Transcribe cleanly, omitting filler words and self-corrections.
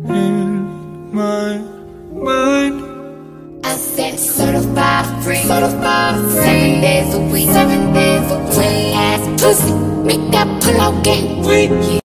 in my mind. I said certified free, 7 days a week, 7 days a week. Ass pussy, make that pull out game.